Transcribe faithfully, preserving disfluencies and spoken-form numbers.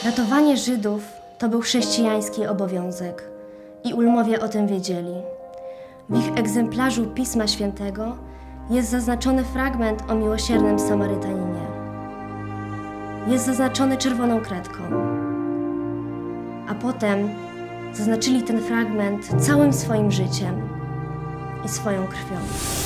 Ratowanie Żydów to był chrześcijański obowiązek i ulmowie o tym wiedzieli. W ich egzemplarzu Pisma Świętego jest zaznaczony fragment o miłosiernym Samarytaninie. Jest zaznaczony czerwoną kredką. A potem zaznaczyli ten fragment całym swoim życiem i swoją krwią.